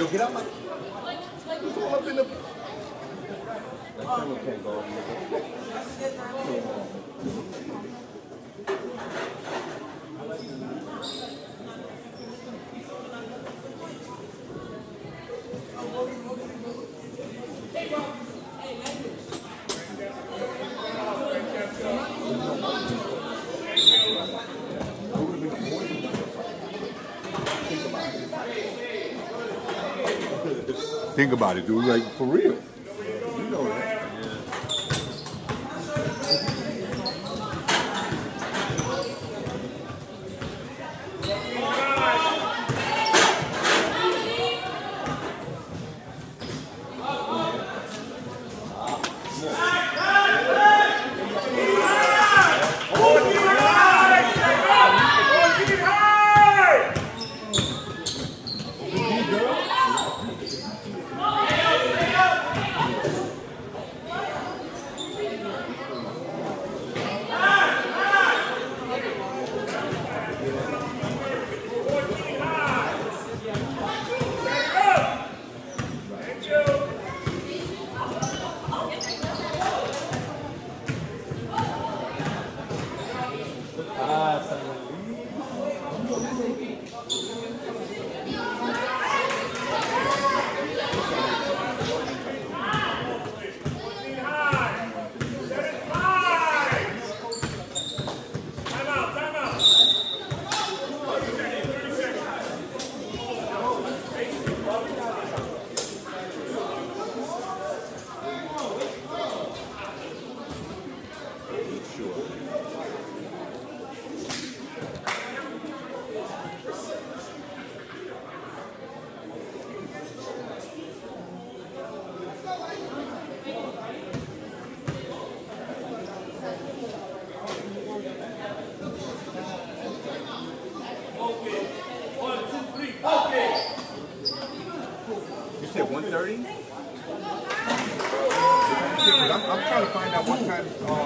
get out my. It's all up in the. That camera can't go over Think about it, dude. Like, for real. You know that. You said 1:30? I'm trying to find out what time.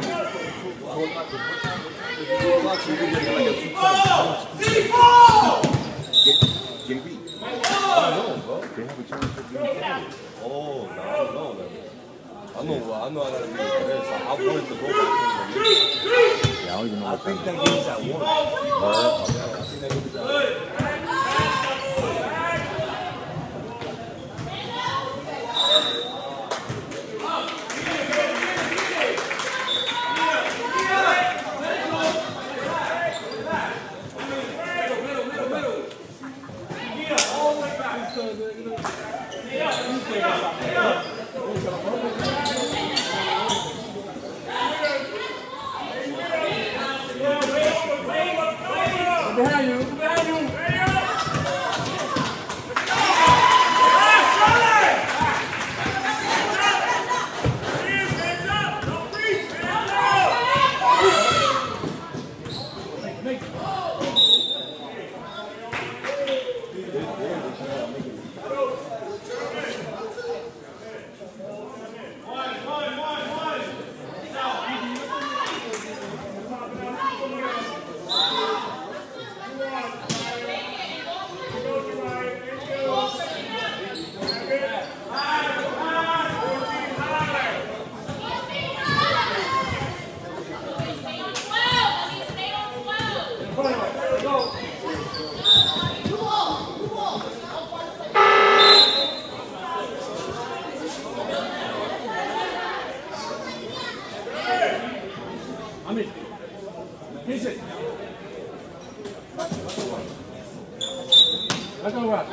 JB. I don't know, bro. They have a chance to do it. Oh, no, I don't know. I know I gotta be there, so I wanted to go back. Yeah, I don't even know what time. I think that game's at 1. I think that game's at 1. Behind you. Let's go right.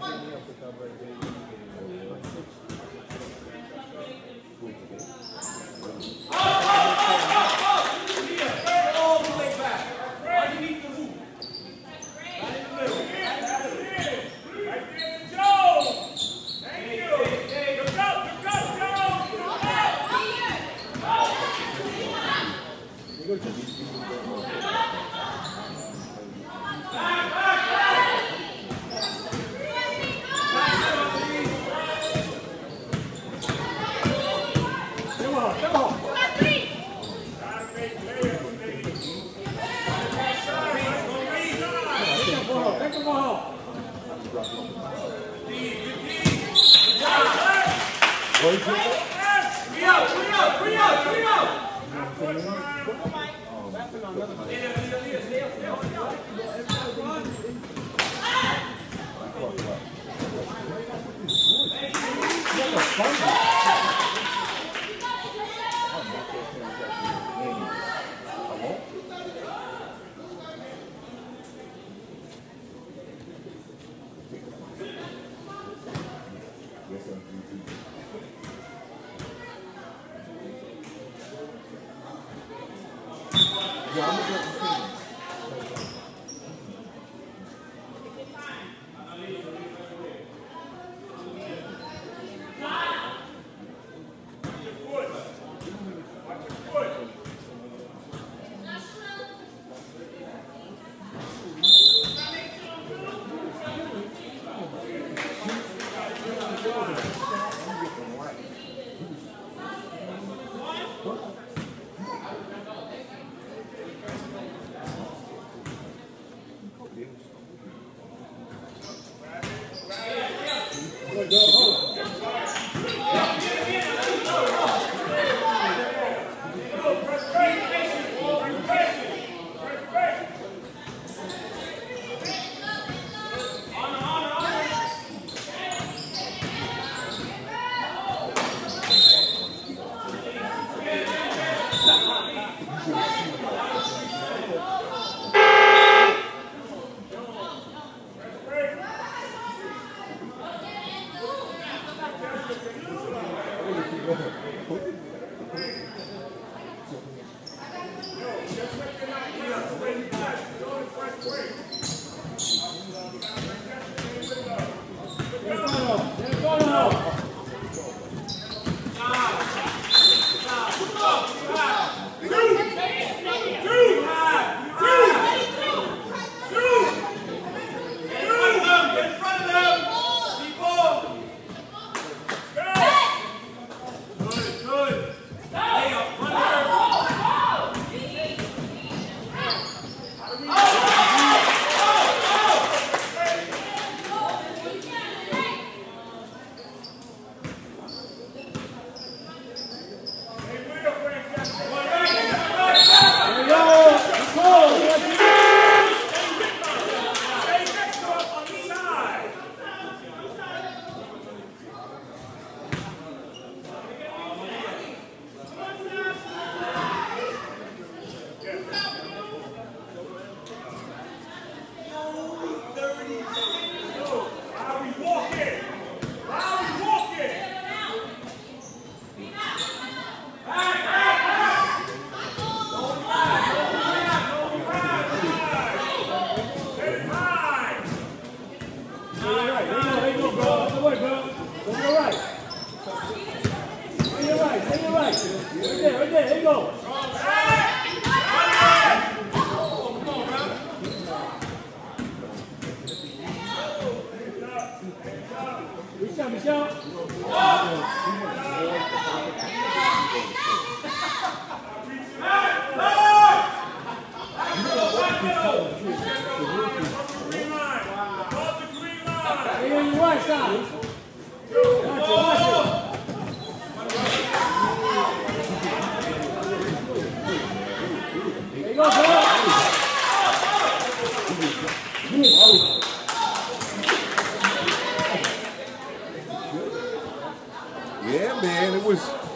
Yeah, man, it was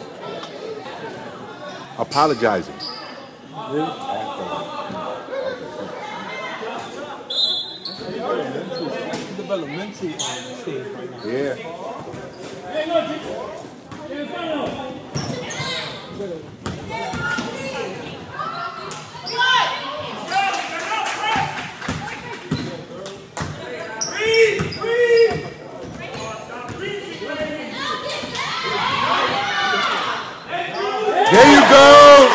apologizing. developmental stage right now. Yeah. There you go.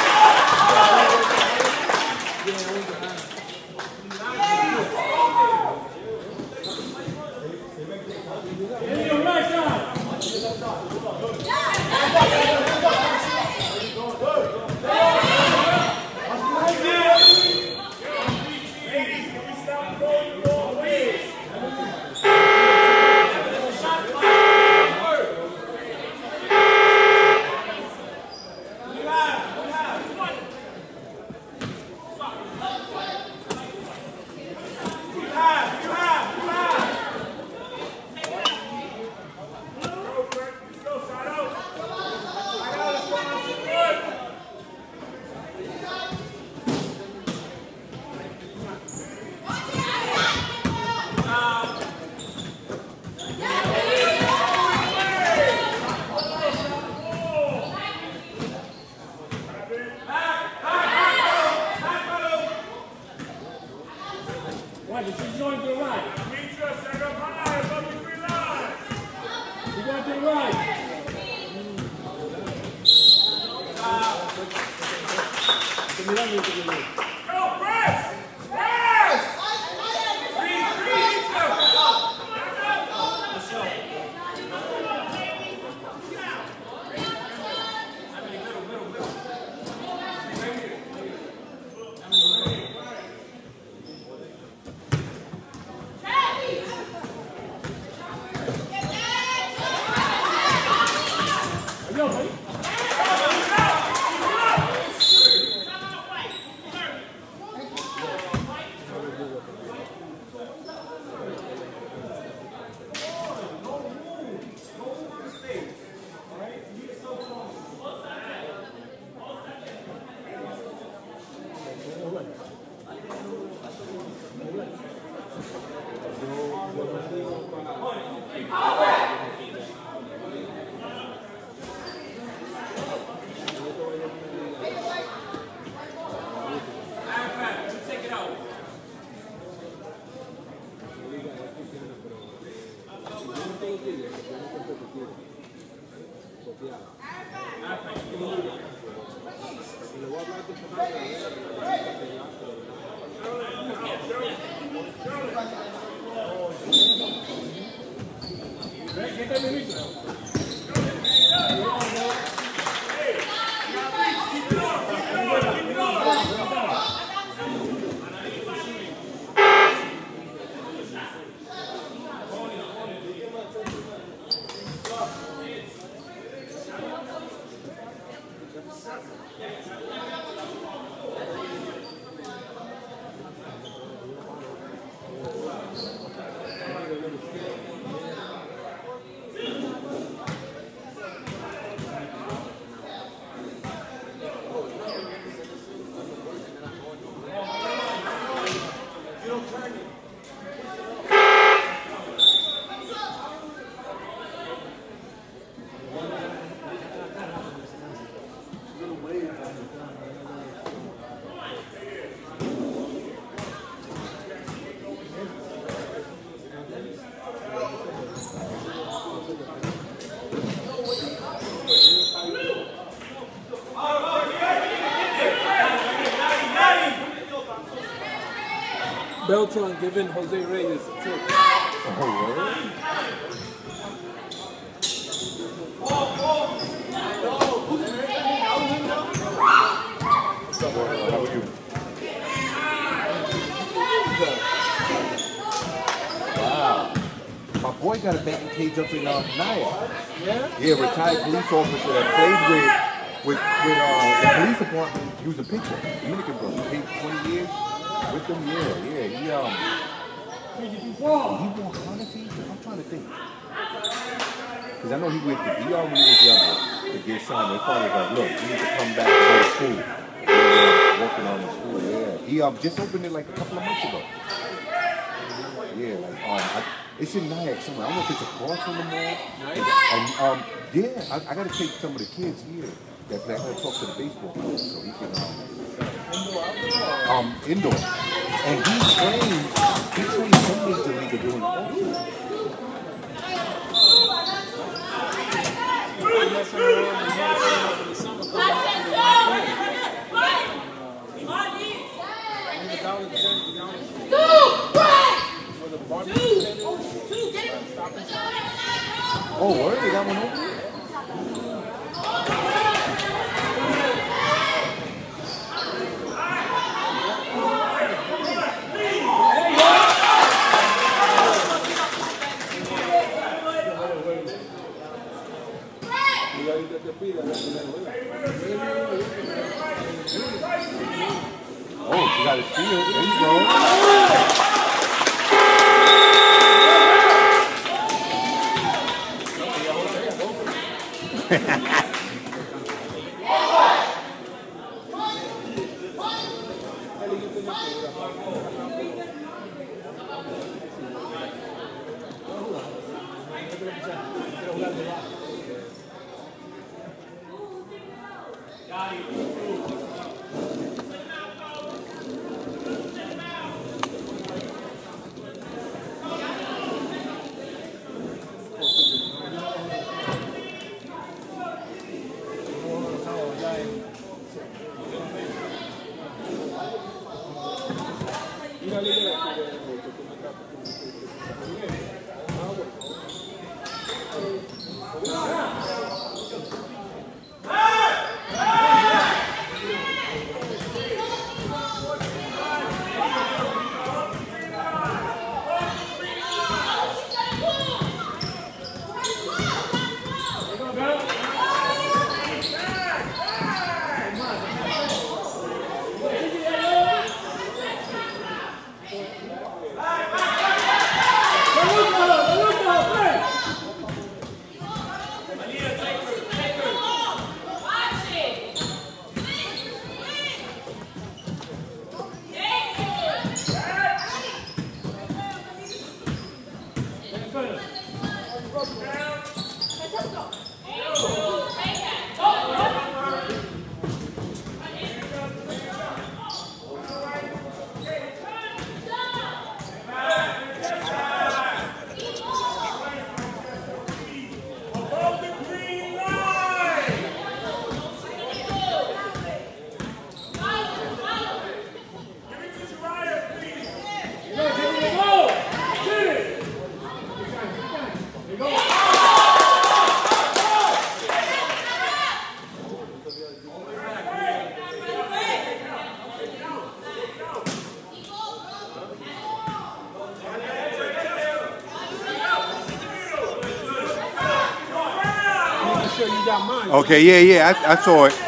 Beltran giving Jose Reyes a tip. Oh, word? What's up, boy? How are you? Wow. My boy got a batting cage up in Naya. Yeah? Yeah, retired police officer that played with the police department. He was a pitcher. Dominican brother. Played 20 years with them. Yeah. He won honestly. I'm trying to think. Because I know he went to DR when he was younger to get signed. His father was like, look, you need to come back and go to school. Yeah, working on the school, yeah. He just opened it like a couple of months ago. Yeah, like it's in Nyack somewhere. I don't know if it's across from the mall. And yeah, I gotta take some of the kids here that play. I gotta talk to the baseball coach so he can indoor. And he trains some major league doing it also. Oh, word? They got one over? Oh, she got a steal. There you go. Okay, yeah, I saw it.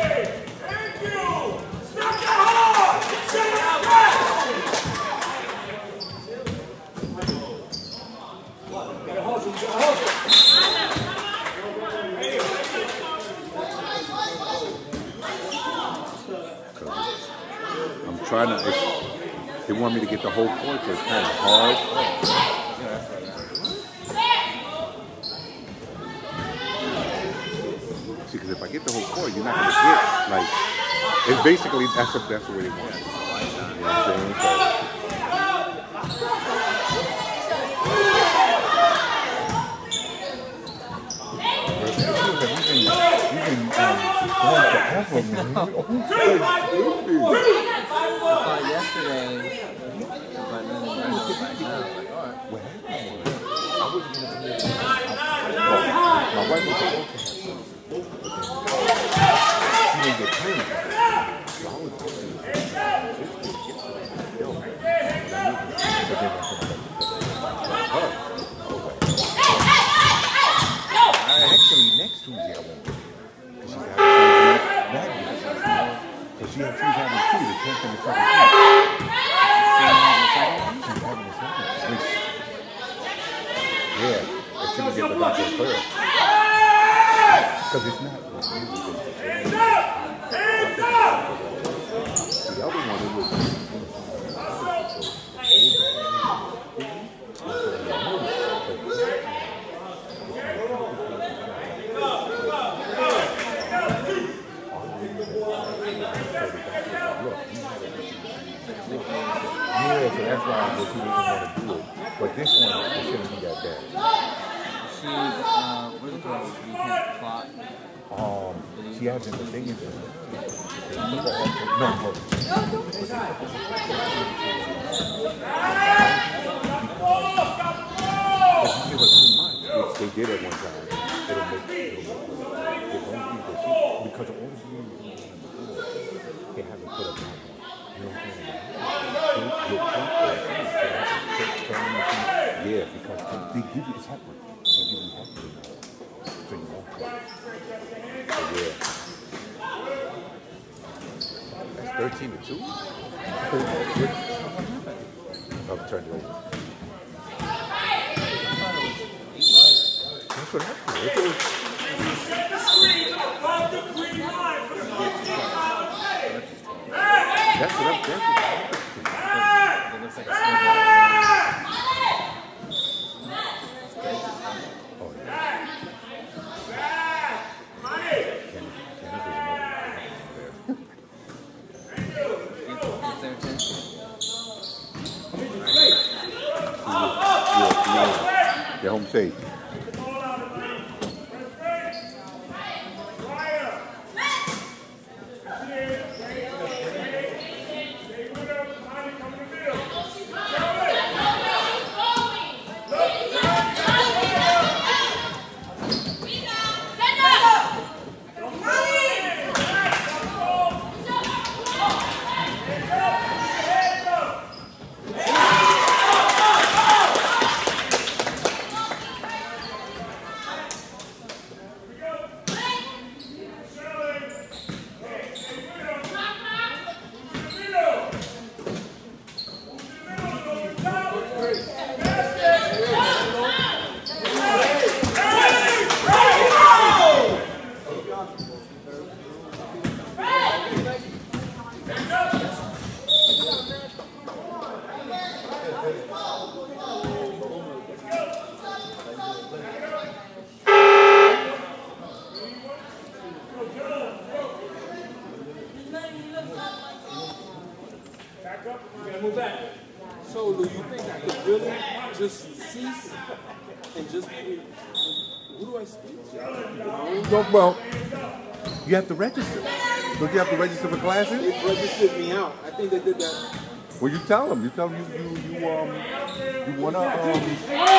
I'm trying to, they want me to get the whole court, so it's kind of hard. Because if I get the whole court, you're not going to get, like, it's basically, that's the way they want it. You know what I'm saying? Yesterday, my wife was supposed to she didn't get clean. So I was hoping actually, next Tuesday I won't. Because she's having two, the 10th and the 17th. She's having the second. Yeah, if she would get the doctor first. Because it's not. The other one, it was. That's why he didn't want to do it. But this one, it shouldn't be that bad. She, what is it called? You can't plot. She hasn't the thing in there. No, look. If you give her too much, which they did at one time, it'll make because of all the years before, they haven't put up that. You know what I'm saying? Yeah, because they give you, it's heparin. They give you heparin. So you won't cry. So yeah. That's 13-2? I'll turn it over. That's what happened. That's what I'm thinking. It looks like a snowball. Oh, yeah. It's their attention. They're home safe. So do you think I could really just cease and just who do I speak to? Well, you have to register. Don't you have to register for classes? They registered me out. I think they did that. Well, you tell them. You tell them you wanna They registered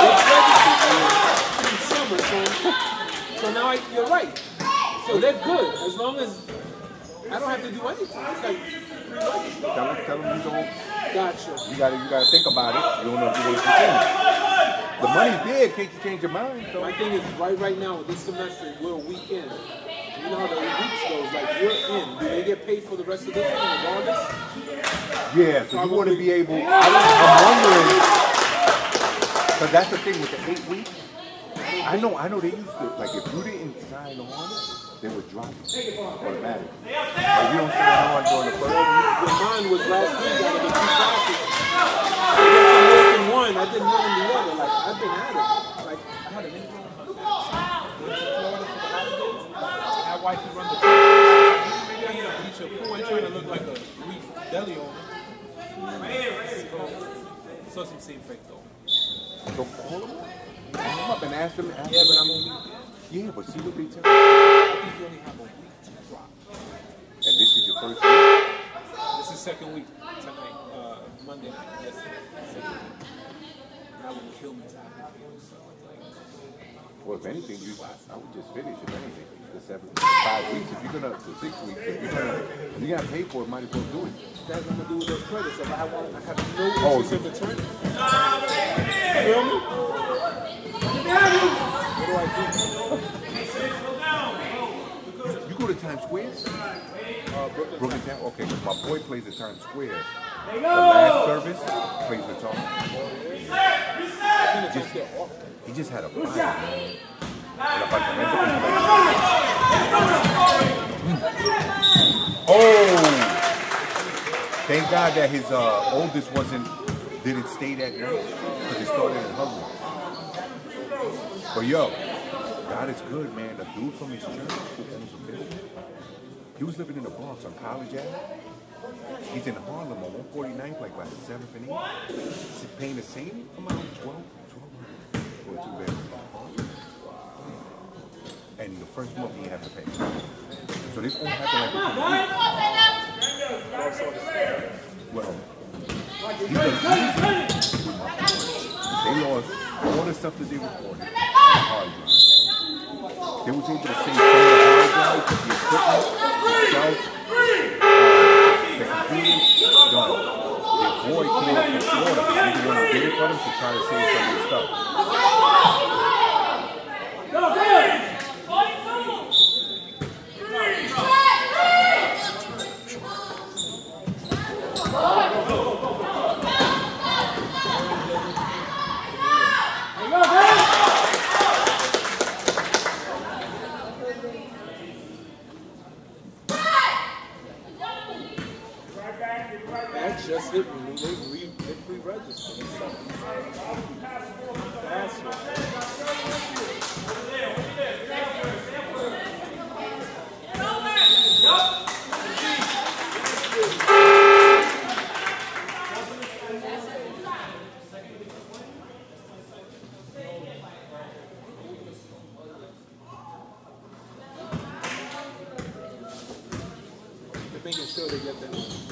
me in summer, so now you're right. So they're good as long as I don't have to do anything. It's like pre-registered. tell them you don't. Gotcha. You gotta think about it. You don't know if you want to change. The money's there. Can't you change your mind? So. My thing is right now this semester we're a week in. You know how the weeks goes. Like you're in. Do they get paid for the rest of this thing regardless? Yeah. So you want to be able. I'm wondering. Because that's the thing with the 8 weeks. I know they used to, like, if you didn't sign on, they would drop it automatically. Like, you don't sign on during the first week. Mine was last week, I did 2 classes. I did some work in one, I did none in the other. Like, I've been at it. Like, I had an intern went to Florida for the holidays. That wife who run the church. Maybe I need to bleach her pool. I ain't trying to look like a Greek deli owner. So some seem fake though. So call them up and ask them. Yeah, but I'm only. Yeah, but see what they tell you. I think you only have a week to drop. And this is your first week? This is second week. Tonight, Monday night. Yesterday. Second week. That would kill me to have to pay this stuff. Well, if anything, I would just finish, if anything. The 5 weeks. If you're gonna, the 6 weeks, if you're gonna pay for it, might as well do it. That's nothing to do with those credits. If I have no interest in returning. You feel me? What do I do? You go to Times Square? Brooklyn Town? Okay, because my boy plays at Times Square. The last service plays the top. He just had a fight, man. Oh! Thank God that his oldest didn't stay that night because he started in Hungary. But yo, God is good, man. The dude from his church who owns a building, he was living in the Bronx on College Ave. He's in Harlem on 149th, like by the 7th and 8th. He's paying the same amount, 1200 for a 2-bedroom. And the first month he has to pay. So this won't happen like well, they lost all the stuff that they recorded. They was able to save some of the hard drives, the equipment, itself, the computers, done. Their boy came up from Florida. He didn't want to get it for them to try to save some of the stuff. That just hit me. They pre-registered. That's what. They're making sure they get that.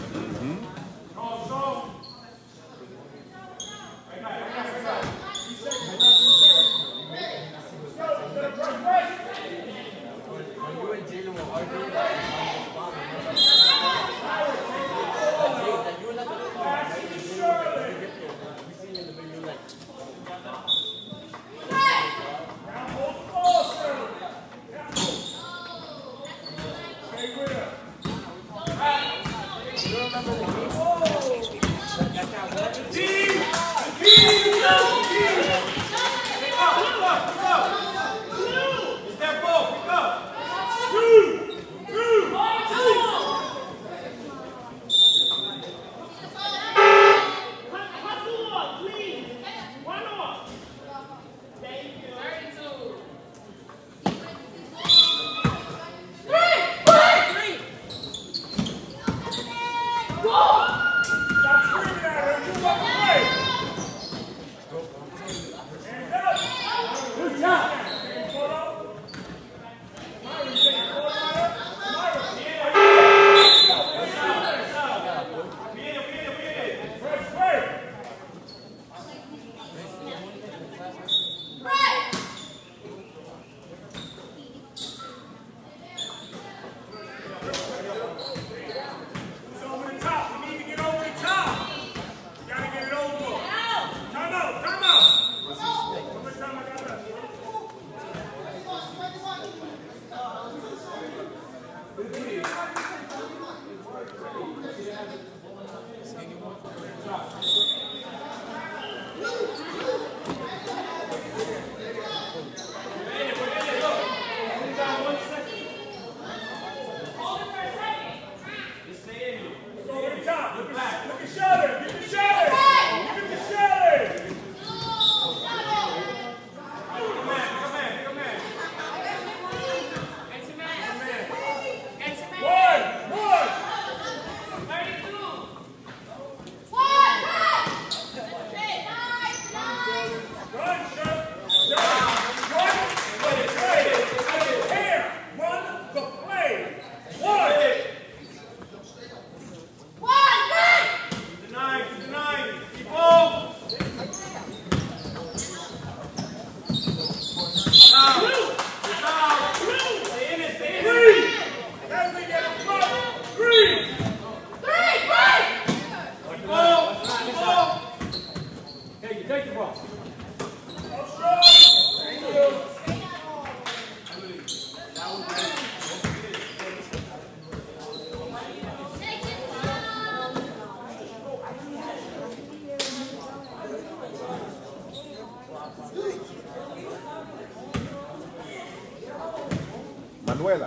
Manuela.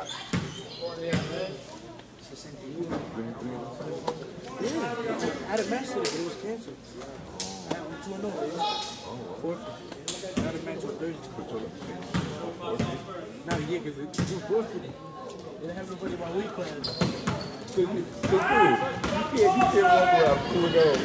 I had a match today, but it was canceled. I went 2-0. I had a match on Thursday. Not a year, because it was forfeited. They didn't have nobody in my week class. You can't walk around pulling over.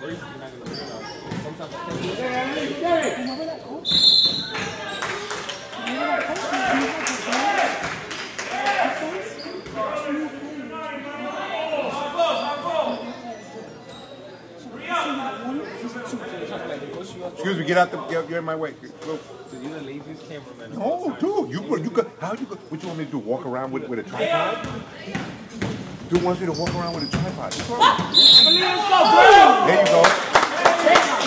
crazy, you're not gonna realize. Sometimes I can't do it. Remember that coach? Remember that coach? Excuse me, get out the. You're in my way. Go. You're the laziest cameraman. No, dude, you could. How you? What you want me to do? Walk around with a tripod? Dude wants me to walk around with a tripod. There you go.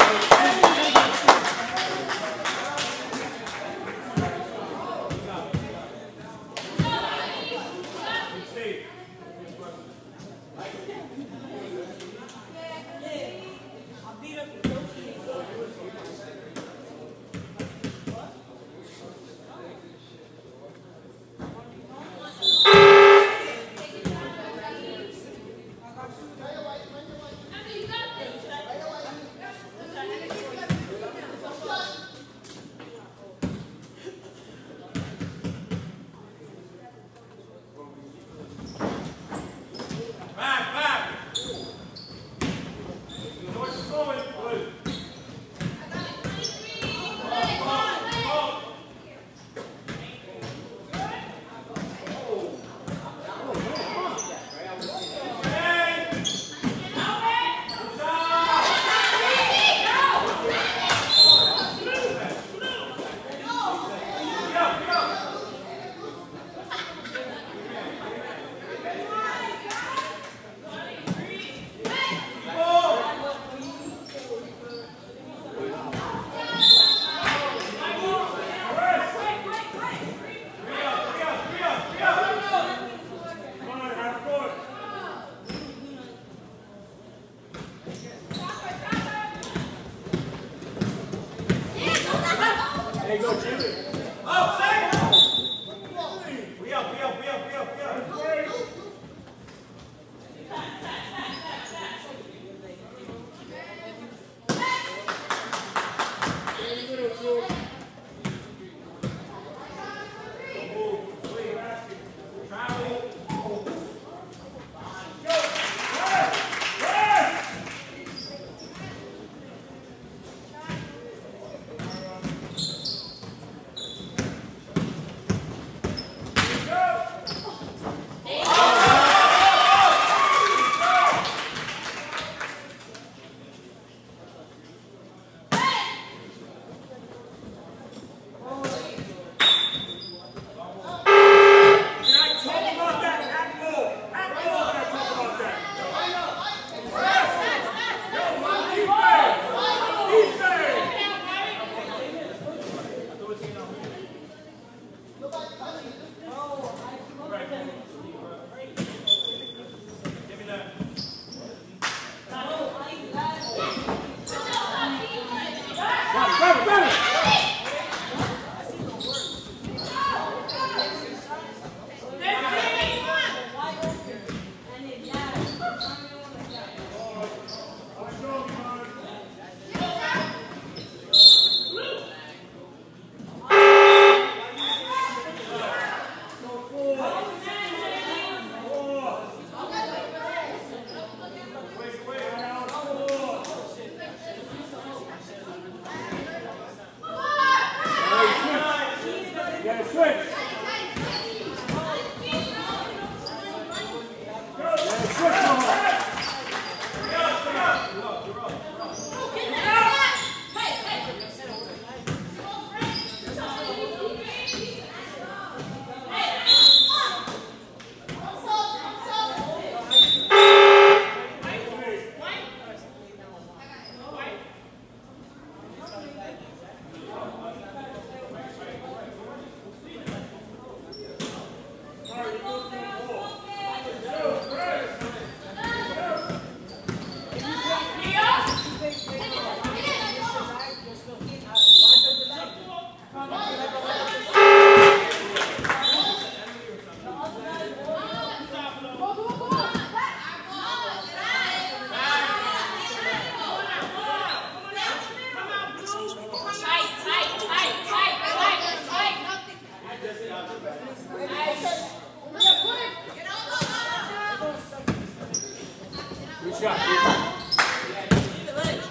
Good shot.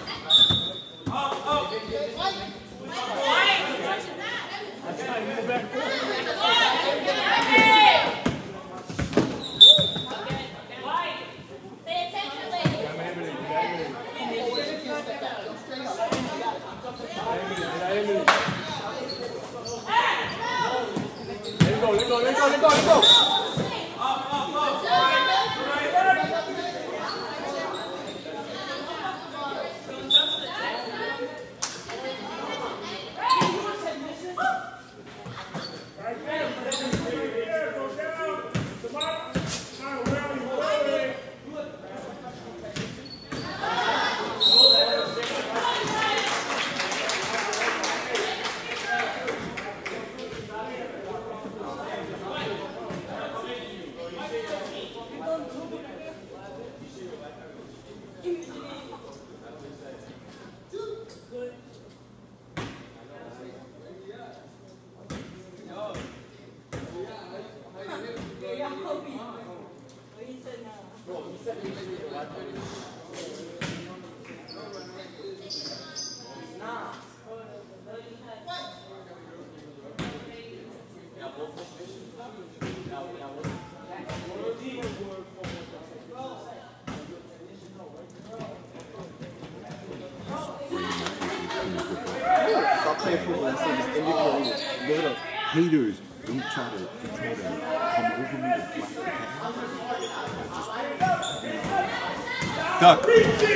Stop playing football and say this ended career. Give it up. Haters, don't try to come over me with black Duck.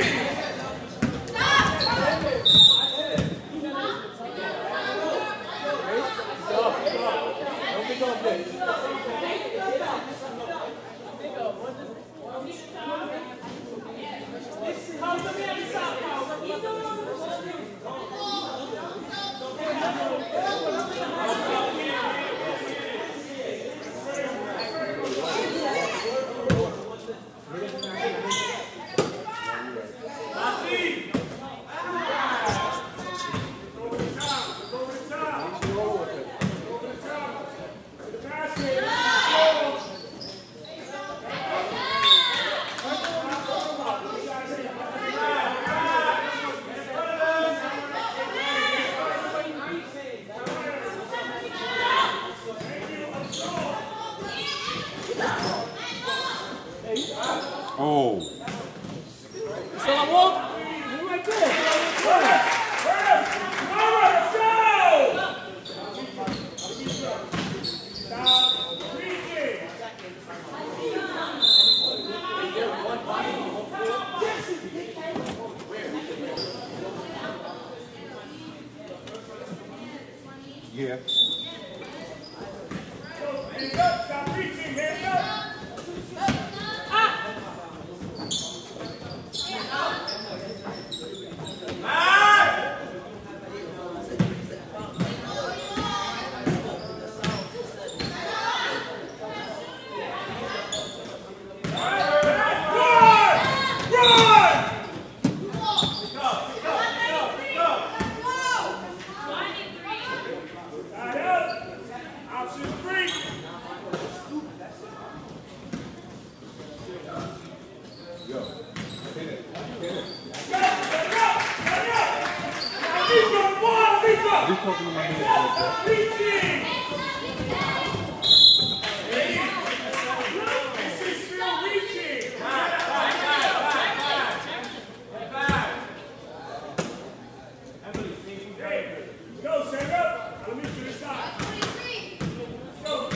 Oh. So I walk. You're right there. Yeah. Stop reaching, hands up. Go, stand up. I'll meet you inside. Let's go.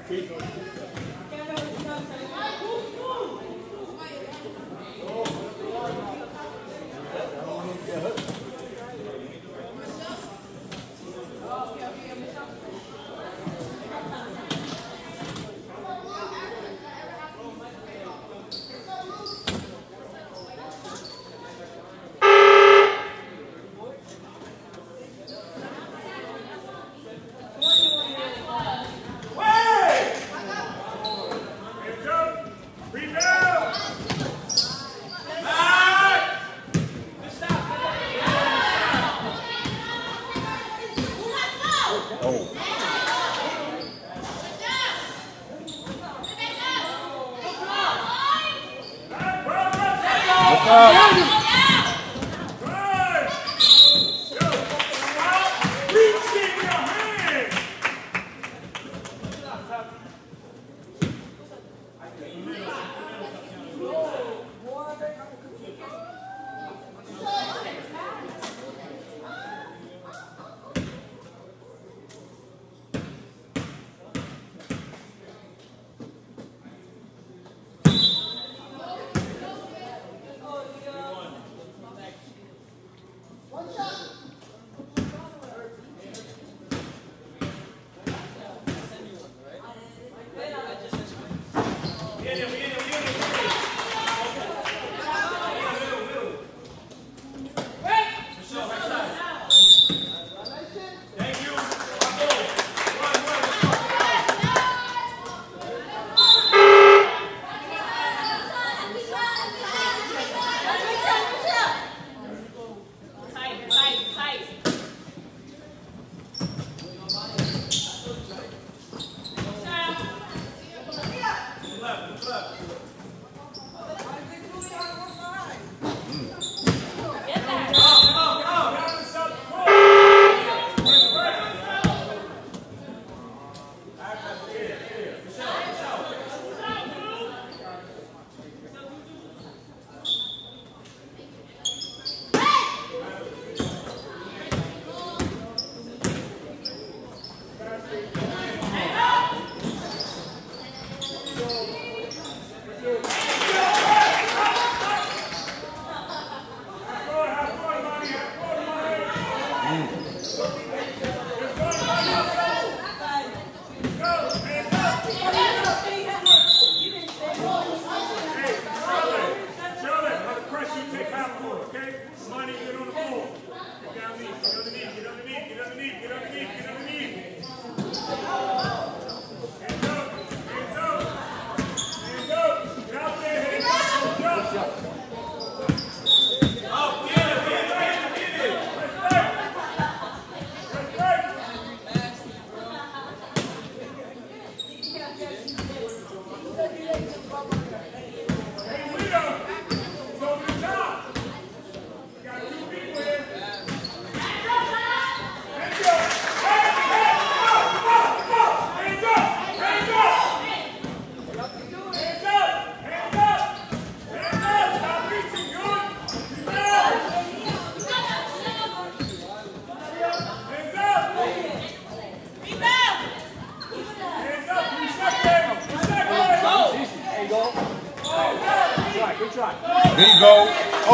There you go.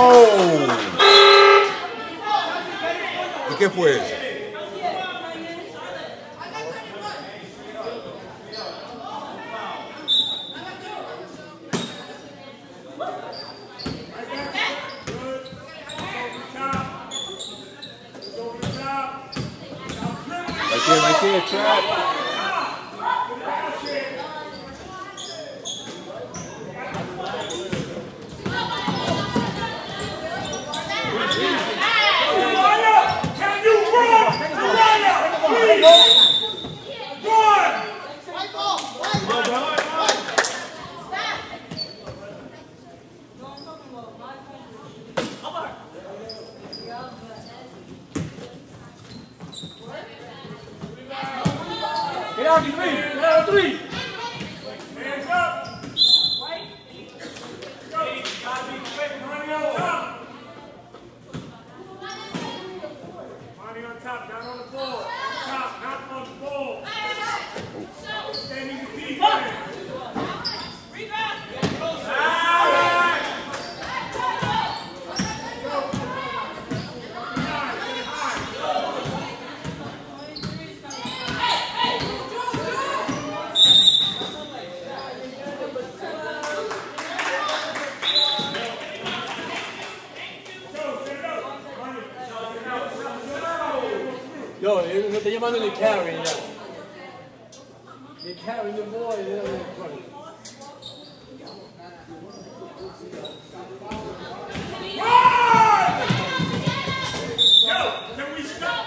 Oh. ¿Y qué fue eso? Right there, trap. Get out of three. Get out of three. Hands up. Go. Gotta be quick. Money on top. Money on top. Down on the ball. Top. Not on the ball. Standing the No te llamando ni carry, ya. Ni carry, ni boy, ni nada. Can we stop?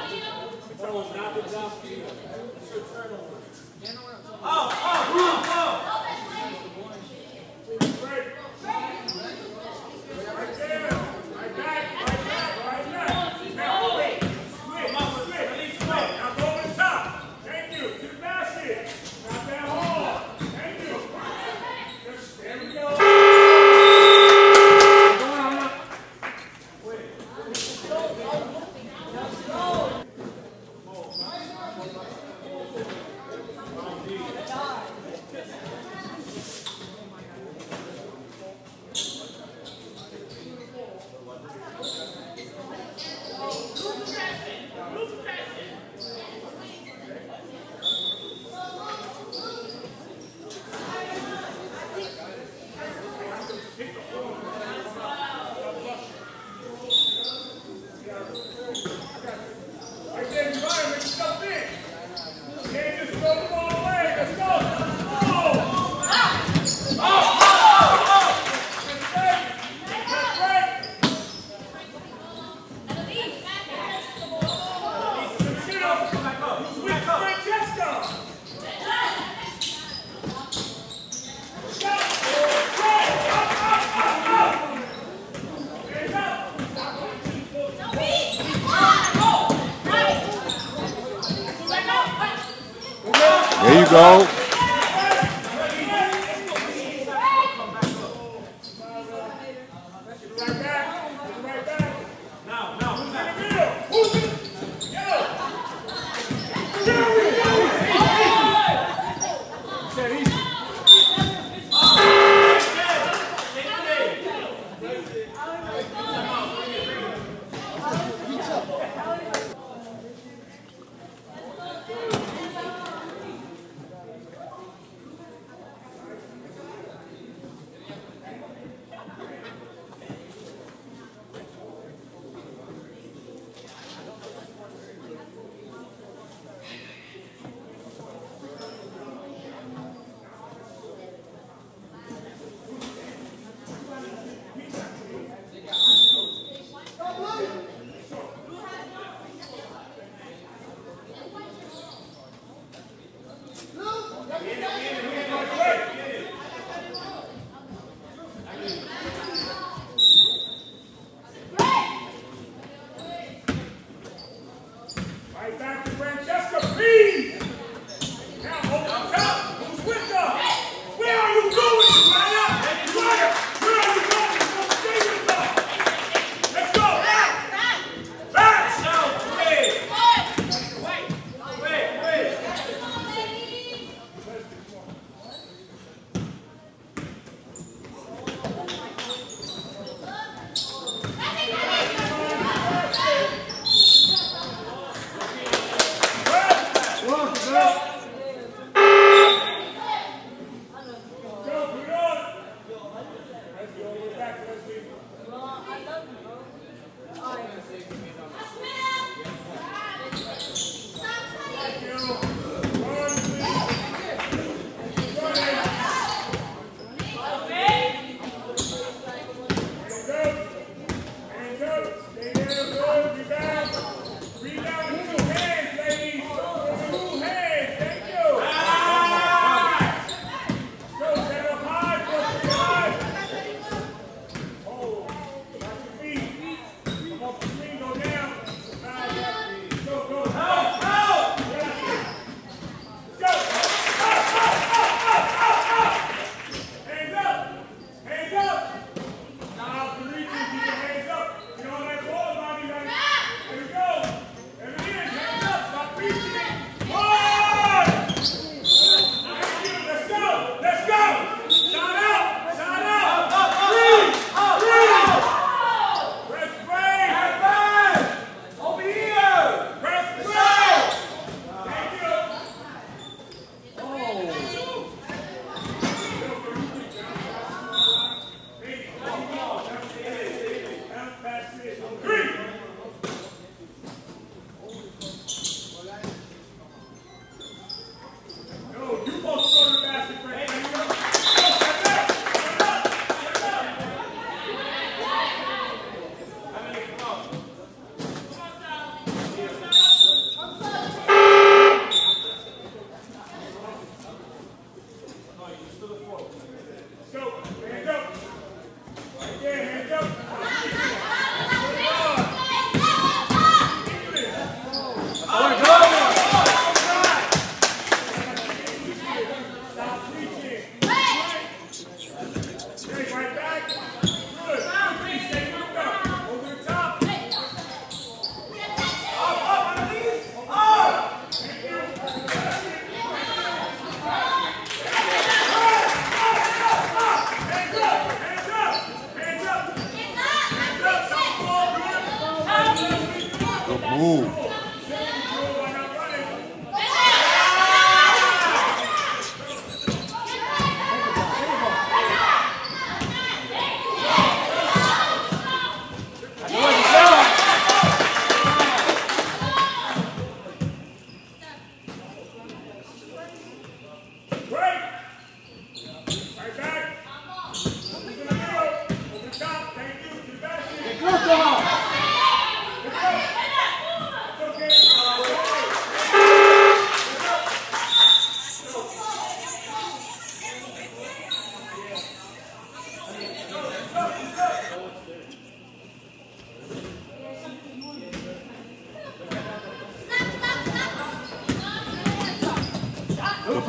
There you go.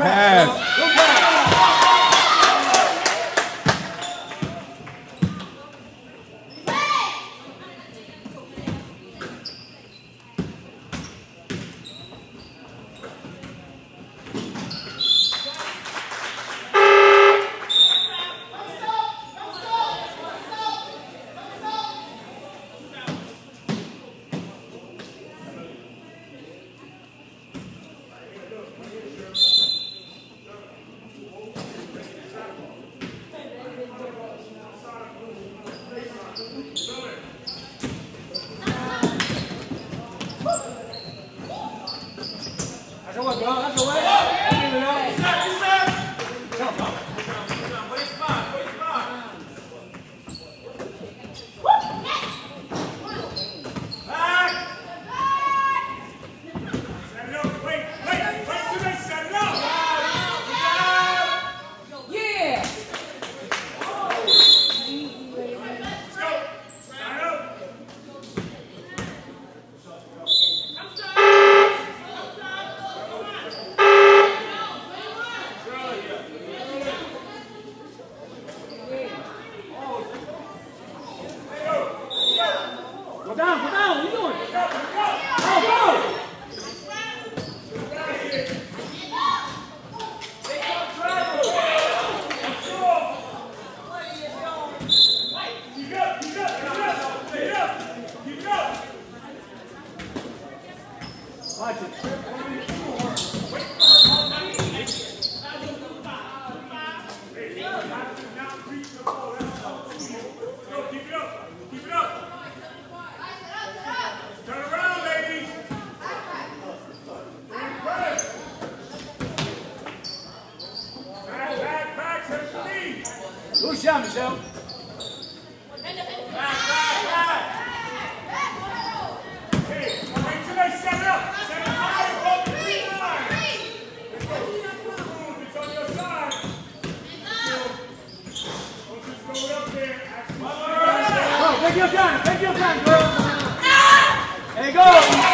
pass. Good pass. Good shot, Michelle. Take your time, girl. There you go.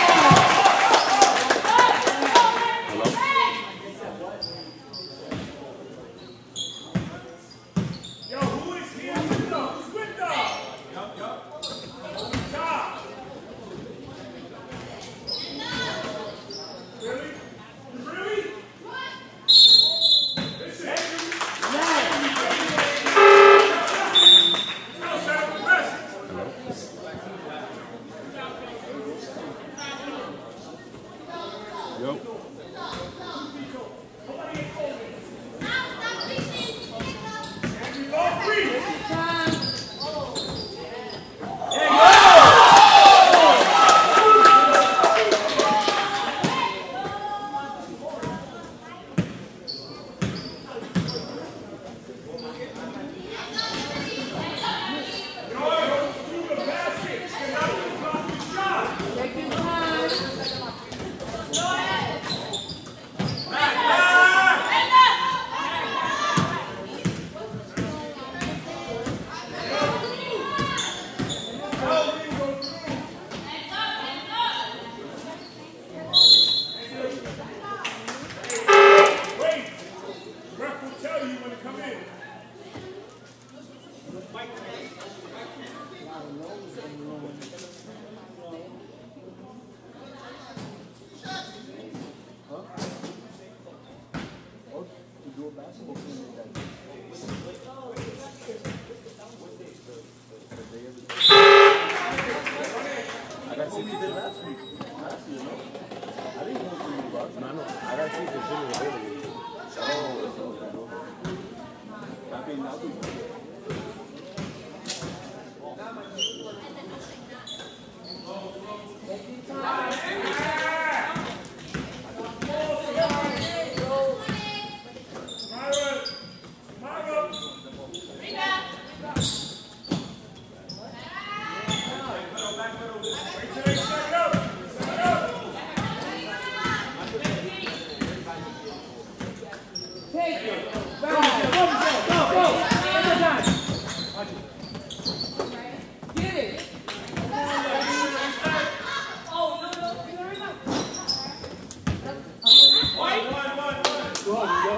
Go on,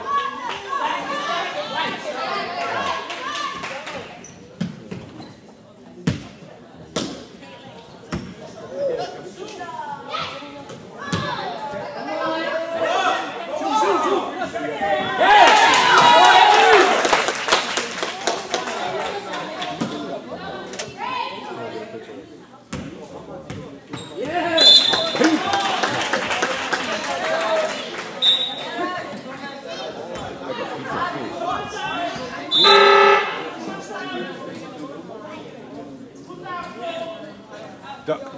Duck.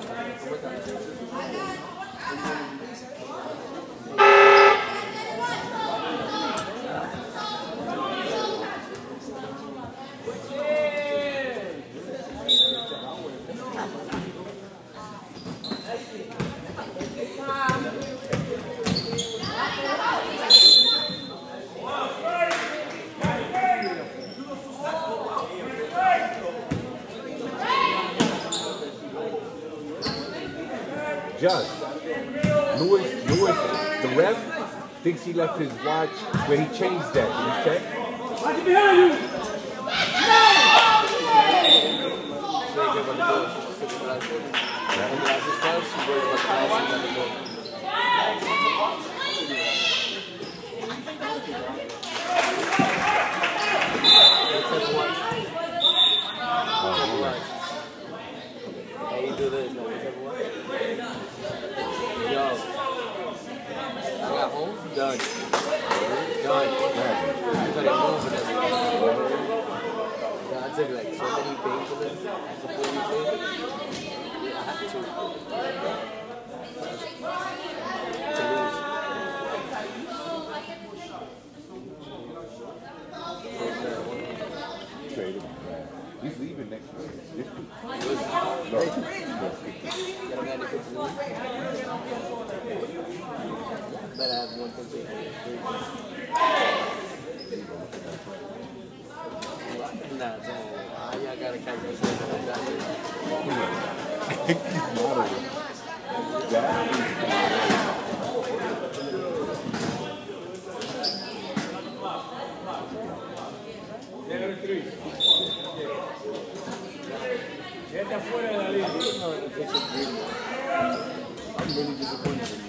Judge, Lewis, the ref thinks he left his watch where he changed that. Did you check? Watch it behind you! How you do this? Yo. I got home? Done. Done. I couldn't move and everything. I took like so many painkillers before we played. Yeah, I had to. Trade him. He's leaving next week. This week. No. But I have one thing to Nah, it's all. Y'all gotta catch me. Vete afuera de la línea. I'm really disappointed in you.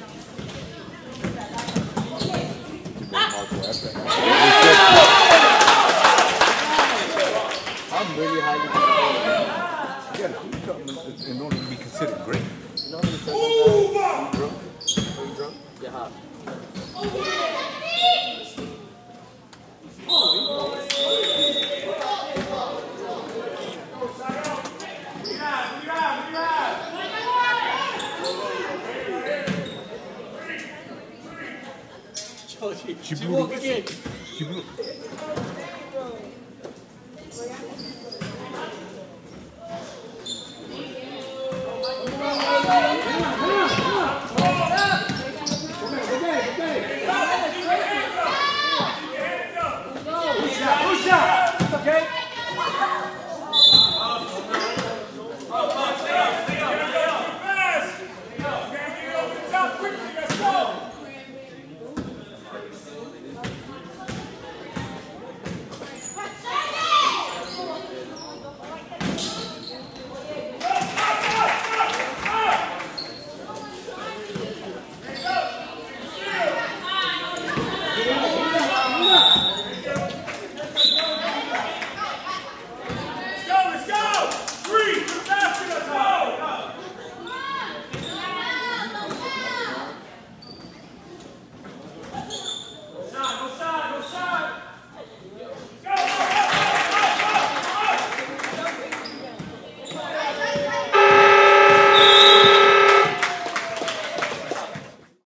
I'm really highly disappointed. You gotta do something in order to be considered great. You know how many times you drunk? Are you drunk? Get hot. She blew.